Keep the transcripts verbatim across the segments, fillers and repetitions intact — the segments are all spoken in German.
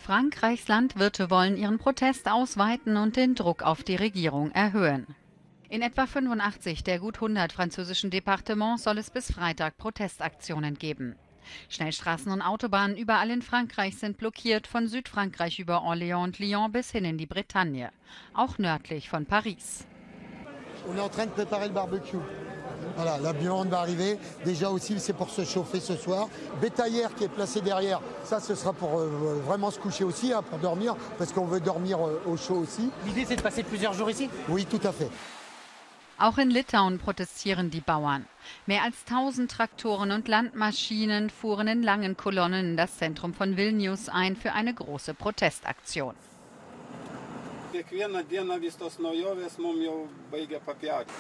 Frankreichs Landwirte wollen ihren Protest ausweiten und den Druck auf die Regierung erhöhen. In etwa fünfundachtzig der gut hundert französischen Departements soll es bis Freitag Protestaktionen geben. Schnellstraßen und Autobahnen überall in Frankreich sind blockiert, von Südfrankreich über Orléans und Lyon bis hin in die Bretagne, auch nördlich von Paris. On est en train de préparer le barbecue. Voilà, la viande va arriver. Déjà aussi, c'est pour se chauffer ce soir. Bétaillère qui est placée derrière, ça, ce sera pour euh, vraiment se coucher aussi, hein, pour dormir, parce qu'on veut dormir euh, au chaud aussi. L'idée, c'est de passer plusieurs jours ici? Oui, tout à fait. Auch in Litauen protestieren die Bauern. Mehr als tausend Traktoren und Landmaschinen fuhren in langen Kolonnen in das Zentrum von Vilnius ein für eine große Protestaktion. Kiekvieną dieną vis tos naujovės mums jau baigia papjauti.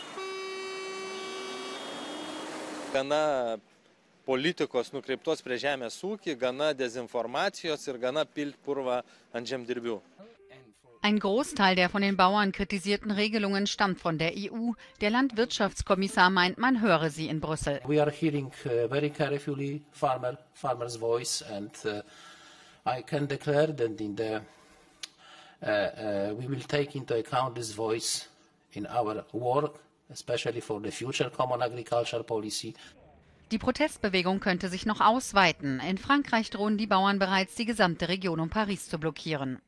Gana politikos nukreiptos prie žemės ūkį, gana dezinformacijos ir gana pilt purvą ant žemdirbių. Ein Großteil der von den Bauern kritisierten Regelungen stammt von der E U. Der Landwirtschaftskommissar meint, man höre sie in Brüssel. We are hearing uh, very carefully farmer, farmers' voice, and uh, I can declare that in the, uh, uh, we will take into account this voice in our work, especially for the future common agriculture policy. Die Protestbewegung könnte sich noch ausweiten. In Frankreich drohen die Bauern bereits, die gesamte Region um Paris zu blockieren.